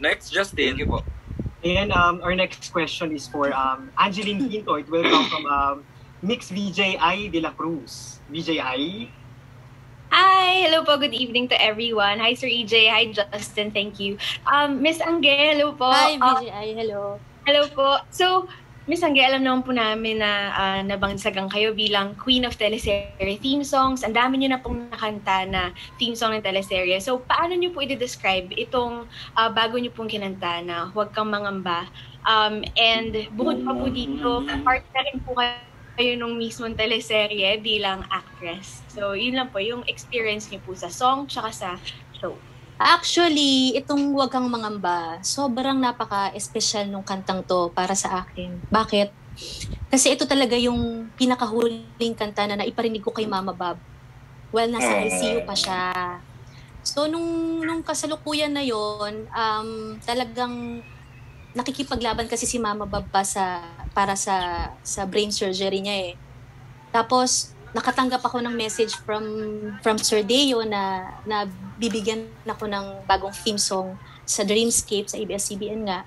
Next, Justin. Thank you po. And our next question is for Angeline Quinto. It will come from Mix VJI De La Cruz. VJI? Hi! Hello po. Good evening to everyone. Hi, Sir EJ. Hi, Justin. Thank you. Miss Angge, hello po. Hi, VJI. Hello. Hello po. So, Miss Angge, alam naman po namin na nabangsagang kayo bilang Queen of Teleserye theme songs. Ang dami niyo na pong nakanta na theme song ng teleserye. So, paano niyo po i-describe itong bago niyo pong kinanta na Huwag Kang Mangamba? And bukod pa po dito, part na rin po kayo nung mismong teleserye bilang actress. So, yun lang po, yung experience niyo po sa song tsaka sa show. Actually, itong Huwag Kang Mangamba, sobrang napaka-espesyal nung kantang to para sa akin. Bakit? Kasi ito talaga yung pinakahuling kanta na naiparinig ko kay Mama Bob. Well, nasa ICU pa siya. So, nung kasalukuyan na yon, talagang nakikipaglaban kasi si Mama Bob para sa brain surgery niya eh. Tapos, nakatanggap ako ng message from Sir Deo na bibigyan ako ng bagong theme song sa Dreamscape sa ABS-CBN nga.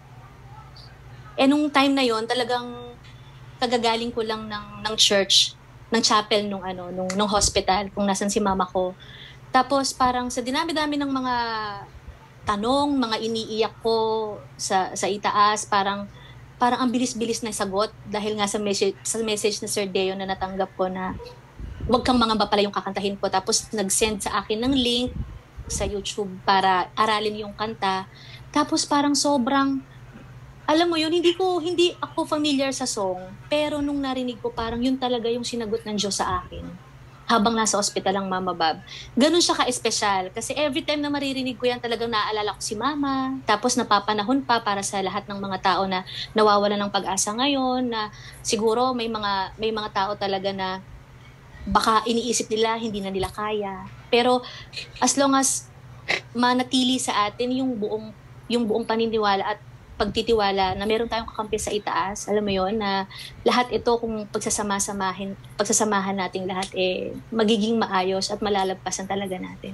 Nung time na yon, talagang kagagaling ko lang ng church, ng chapel nung hospital kung nasan si mama ko. Tapos parang sa dinami-dami ng mga tanong, mga iniiyak ko sa itaas, parang ang bilis-bilis na sagot dahil nga sa message na Sir Deo na natanggap ko na Huwag Kang Mangamba pala yung kakantahin ko. Tapos nag-send sa akin ng link sa YouTube para aralin yung kanta. Tapos parang sobrang, alam mo yun, hindi ako familiar sa song. Pero nung narinig ko, parang yun talaga yung sinagot ng Diyos sa akin. Habang nasa ospital ang Mama Bob. Ganun siya ka-espesyal. Kasi every time na maririnig ko yan, talagang naaalala ko si Mama. Tapos napapanahon pa para sa lahat ng mga tao na nawawala ng pag-asa ngayon. Na siguro may mga tao talaga na baka iniisip nila, hindi na nila kaya. Pero as long as manatili sa atin yung buong paniniwala at pagtitiwala na meron tayong kakampi sa itaas, alam mo yon na lahat ito kung pagsasamahan nating lahat magiging maayos at malalagpasan talaga natin.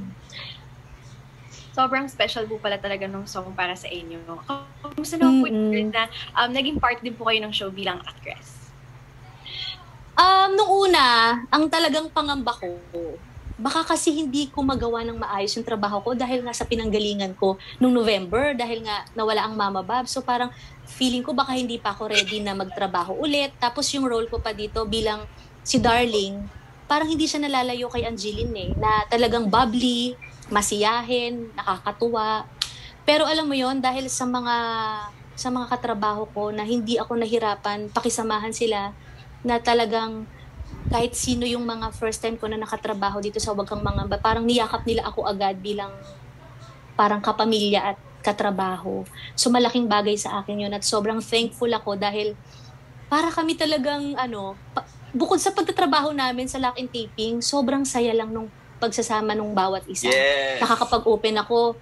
Sobrang special po pala talaga nung song para sa inyo. Kumusta naman po yun na naging part din po kayo ng show bilang actress? Nung una, ang talagang pangamba ko, baka kasi hindi ko magawa ng maayos yung trabaho ko dahil nga sa pinanggalingan ko nung November, dahil nga nawala ang Mama Bob. So parang feeling ko baka hindi pa ako ready na magtrabaho ulit. Tapos yung role ko pa dito bilang si Darling, parang hindi siya nalalayo kay Angeline na talagang bubbly, masiyahin, nakakatuwa. Pero alam mo yon, dahil sa mga katrabaho ko na hindi ako nahirapan pakisamahan sila, na talagang kahit sino yung mga first time ko na nakatrabaho dito sa Huwag Kang Mangamba, parang niyakap nila ako agad bilang parang kapamilya at katrabaho. So malaking bagay sa akin yun at sobrang thankful ako dahil para kami talagang bukod sa pagtatrabaho namin sa lock and taping, sobrang saya lang nung pagsasama nung bawat isa. Yes. Nakakapag-open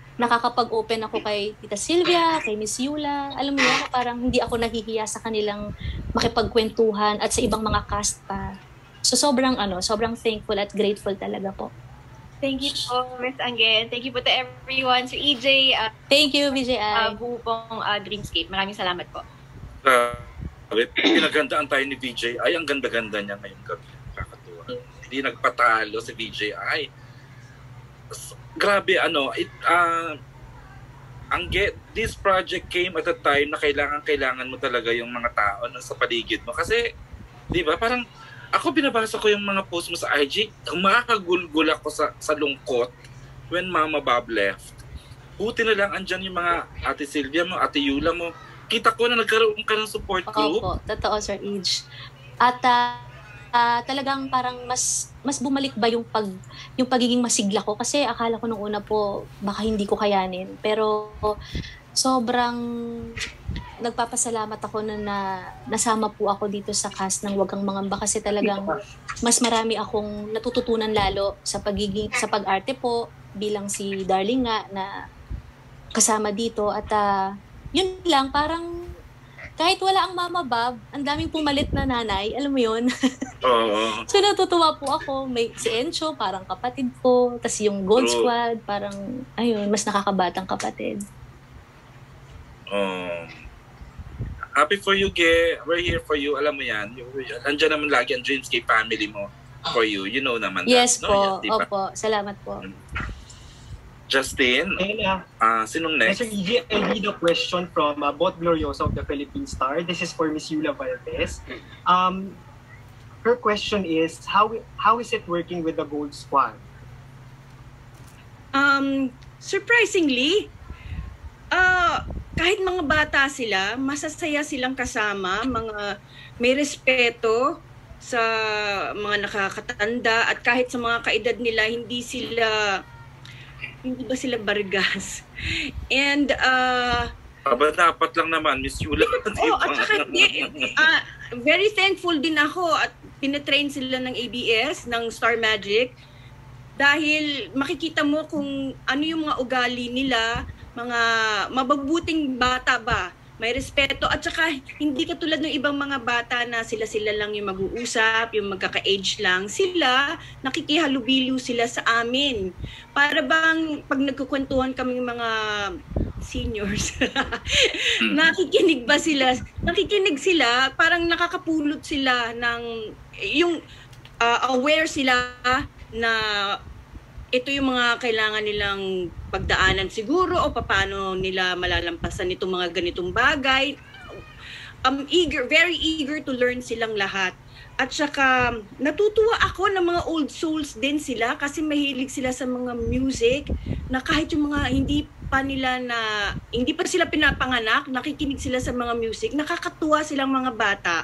ako kay Tita Sylvia, kay Miss Yula. Alam mo yun, parang hindi ako nahihiya sa kanilang makipagkwentuhan at sa ibang mga cast pa. So sobrang thankful at grateful talaga po. Thank you po, Miss Angge. Thank you po to everyone. So EJ, thank you, VJI. buo pong Dreamscape. Maraming salamat po. Pinagandaan tayo ni VJ. Ay, ang ganda-ganda niya ngayong gabi. Kakatuwa. Hindi nagpatalo si VJ. Ay, grabe, this project came at a time na kailangan mo talaga yung mga tao sa paligid mo. Kasi, di ba, parang ako binabasa ko yung mga post mo sa IG, makakagulgul ako sa lungkot when Mama Bob left. Buti na lang andyan yung mga Ate Sylvia mo, Ate Yula mo. Kita ko na nagkaroon ka ng support group. Opo, totoo, Sir Age. At talagang parang mas bumalik ba yung pagiging masigla ko kasi akala ko nung una po baka hindi ko kayanin. Pero sobrang nagpapasalamat ako na nasama po ako dito sa cast ng Huwag Kang Mangamba kasi talagang mas marami akong natututunan lalo sa pag-arte po bilang si Darling nga na kasama dito at yun lang parang kahit wala ang Mama Bob, ang daming pumalit na nanay, alam mo yun? So natutuwa po ako, may si Encho, parang kapatid ko, tas yung Gold Squad, parang ayun, mas nakakabatang kapatid. Happy for you, Ge. We're here for you. Alam mo yan. Andiyan naman lagi ang Dreamscape family mo for you. You know naman Yes that. po. No? Yes, diba? Opo. Salamat po. Justin, sinong next? Sir EJ, I'll read a question from Bot Glorioso of the Philippine Star. This is for Miss Yula Valdez. Her question is, how is it working with the Gold Squad? Surprisingly, kahit mga bata sila, masasaya silang kasama, may respeto sa mga nakakatanda, at kahit sa mga kaedad nila, hindi ba sila bargas? And dapat lang naman, Miss Yula. at saka very thankful din ako at pinatrain sila ng ABS, ng Star Magic, dahil makikita mo kung ano yung mga ugali nila, mga mababuting bata ba, may respeto, at saka hindi katulad ng ibang mga bata na sila lang yung mag-uusap, yung magkaka-age lang. Sila, nakikihalubilo sila sa amin. Para bang pag nagkukwentuhan kami mga seniors, nakikinig sila, parang nakakapulot sila ng, yung aware sila na ito yung mga kailangan nilang pagdaanan siguro o paano nila malalampasan itong mga ganitong bagay. Very eager to learn silang lahat. At saka natutuwa ako na mga old souls din sila kasi mahilig sila sa mga music na kahit yung mga hindi pa sila pinapanganak, nakikinig sila sa mga music, nakakatuwa silang mga bata.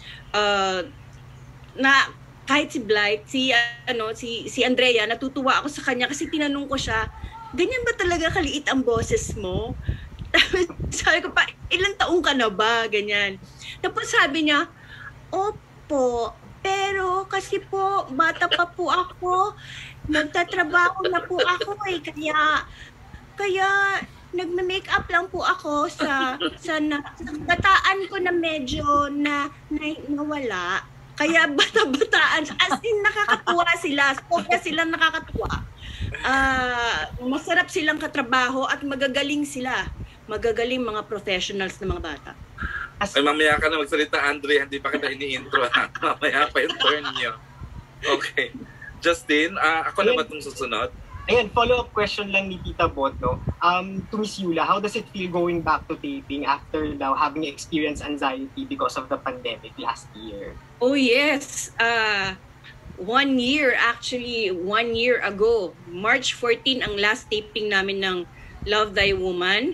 Na kahit si Blight, si Andrea, natutuwa ako sa kanya kasi tinanong ko siya, ganyan ba talaga kaliit ang boses mo? Sabi ko pa, ilang taong ka na ba? Ganyan. Tapos sabi niya, opo, pero kasi po, bata pa po ako, nagtatrabaho na po ako kaya nagme-make up lang po ako sa bataan ko na medyo nawala. Kaya bata-bataan, as in nakakatuwa sila, sobra silang nakakatuwa. Masarap silang katrabaho at magagaling sila. Magagaling mga professionals na mga bata. Ay, mamaya ka na magsalita, Andre, hindi pa kita ini-intro. Mamaya pa yung turn niyo. Okay. Justin, ako na ba itong susunod? Ayan, follow-up question lang ni Tita Bot, no? To Miss Yula, how does it feel going back to taping after now having experienced anxiety because of the pandemic last year? Oh yes, 1 year ago, March 14 ang last taping namin ng Love Thy Woman.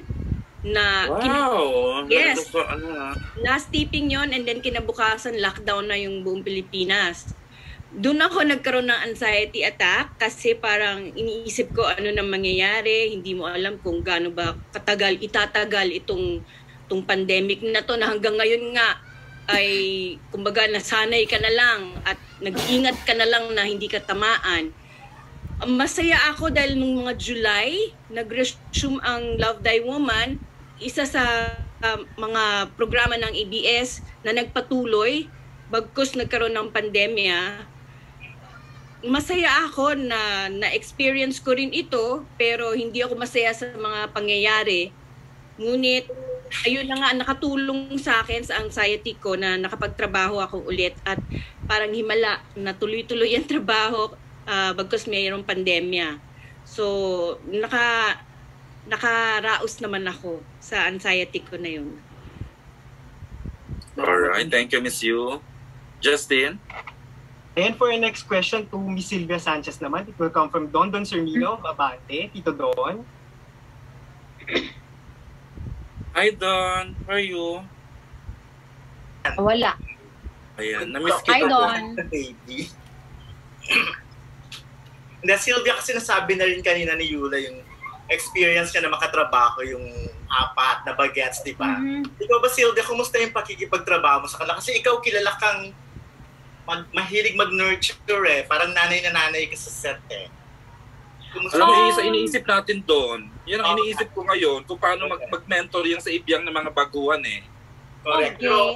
Wow! Yes, last taping yon, and then kinabukasan lockdown na yung buong Pilipinas. Doon ako nagkaroon ng anxiety attack kasi parang iniisip ko ano nang mangyayari, hindi mo alam kung gaano ba itatagal itong pandemic na to, na hanggang ngayon nga ay kumbaga nasanay ka na lang at nag-iingat ka na lang na hindi ka tamaan. Masaya ako dahil nung mga July, nag-resume ang Love Thy Woman, isa sa mga programa ng ABS na nagpatuloy bagkus nagkaroon ng pandemya. Masaya ako na na-experience ko rin ito, pero hindi ako masaya sa mga pangyayari. Ngunit, ayun na nga, nakatulong sa akin sa anxiety ko na nakapagtrabaho ako ulit at parang himala na tuloy-tuloy ang trabaho bagkus mayroong pandemya. So, nakaraos naman ako sa anxiety ko na yun. Alright, thank you, Miss Yu. Justin? And for our next question to Miss Sylvia Sanchez naman, it will come from Don Sermino, Abante. Tito Don. Hi, Don. How are you? Wala. Ayan, na-miss Hi, kita. Don. Baby. Hindi, Sylvia, kasi nasabi na rin kanina ni Yula yung experience niya na makatrabaho yung 4 na bagets, di ba? Mm-hmm. Ikaw ba, Sylvia, kumusta yung pakikipagtrabaho mo sa kanila? Kasi ikaw kilala kang mahilig mag-nurture eh. Parang nanay na nanay ka sa set eh. Kumusta? Alam mo, iniisip natin doon. Yan ang iniisip ko ngayon kung paano mag-mentor yan sa ibiyang ng mga baguhan eh. Correct. Okay.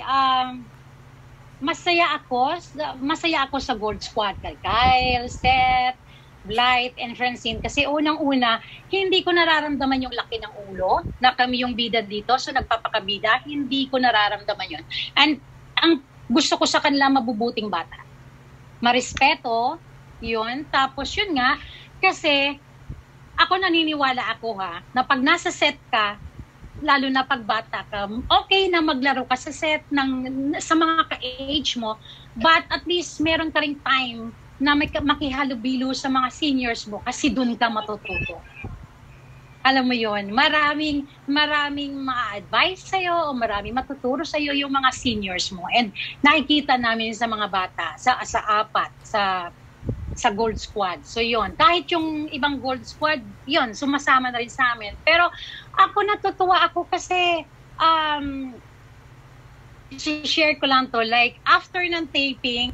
Masaya ako sa Gold Squad. Kay Kyle, Seth, Blight and Francine kasi unang-una, hindi ko nararamdaman yung laki ng ulo na kami yung bida dito. So nagpapakabida, hindi ko nararamdaman yun. And ang gusto ko sa kanila, mabubuting bata. Marespeto, yun. Tapos yun nga, kasi ako naniniwala ako na pag nasa set ka, lalo na pag bata ka, okay na maglaro ka sa set sa mga ka-age mo, but at least meron ka ring time na makihalubilo sa mga seniors mo kasi dun ka matututo. Alam mo yon, maraming ma-advise sa'yo o maraming matuturo sa'yo yung mga seniors mo. And nakikita namin sa mga bata, sa apat, sa Gold Squad. So yon, kahit yung ibang Gold Squad, yon, sumasama na rin sa amin. Pero ako natutuwa ako kasi share ko lang to, like after ng taping,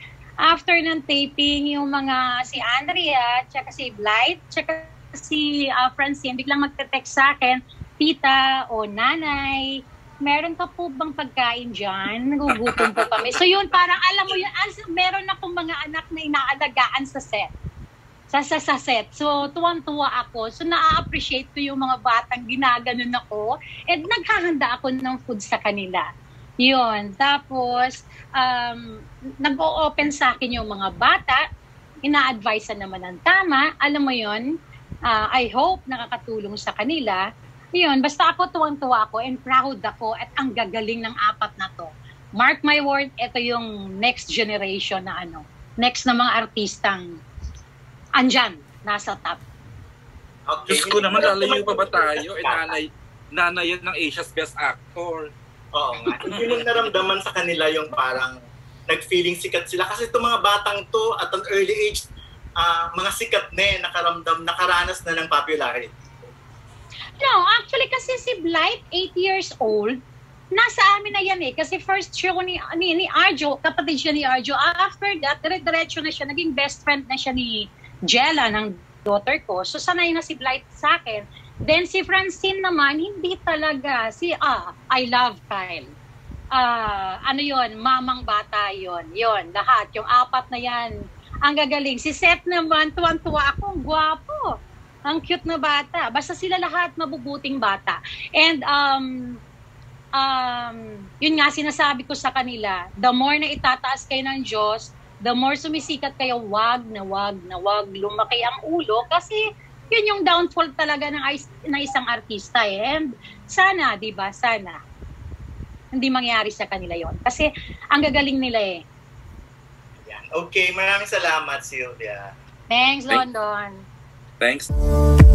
yung mga si Andrea, tsaka si Blight, tsaka si Francine, biglang magte-text sa akin, tita o nanay, meron ka po bang pagkain dyan? Nagugutom po kami. So yun, parang alam mo yun, meron akong mga anak na inaalagaan sa set. Sa set. So tuwang-tuwa ako. So na-appreciate ko yung mga batang ginaganon ako. And naghahanda ako ng food sa kanila. Yun. Tapos, nag-o-open sa akin yung mga bata. Ina-advise naman ng tama. Alam mo yun, I hope nakakatulong sa kanila. Yun, basta ako tuwang-tuwa ako and proud ako at ang gagaling ng apat na to. Mark my word, ito yung next generation na next na mga artistang andyan, nasa top. Okay. Diyos ko naman, lalayo pa ba tayo? Nanay yun ng Asia's Best Actor. Oo nga. Hindi mo naramdaman sa kanila yung parang nag-feeling sikat sila. Kasi itong mga batang to at an early age, mga sikat na nakaranas na ng popularity. No, actually kasi si Blight, 8 years old, nasa amin na yan Kasi first show ni Arjo, kapatid siya ni Arjo. After that, dire-diretso na siya. Naging best friend na siya ni Jella, ng daughter ko. So sanay na si Blight sa akin. Then si Francine naman, hindi talaga. I love Kyle. Yon, mamang bata yon, lahat. Yung apat na yan, ang gagaling. Si Seth naman, tuwan-tuwa ako, gwapo. Ang cute na bata. Basta sila lahat mabubuting bata. And yun nga sinasabi ko sa kanila, the more na itataas kayo ng Diyos, the more sumisikat kayo, wag lumaki ang ulo kasi yun yung downfall talaga ng isang artista And sana, di ba, sana hindi mangyari sa kanila yon kasi ang gagaling nila Yan. Okay, maraming salamat, Sylvia. Thanks, London. Thanks.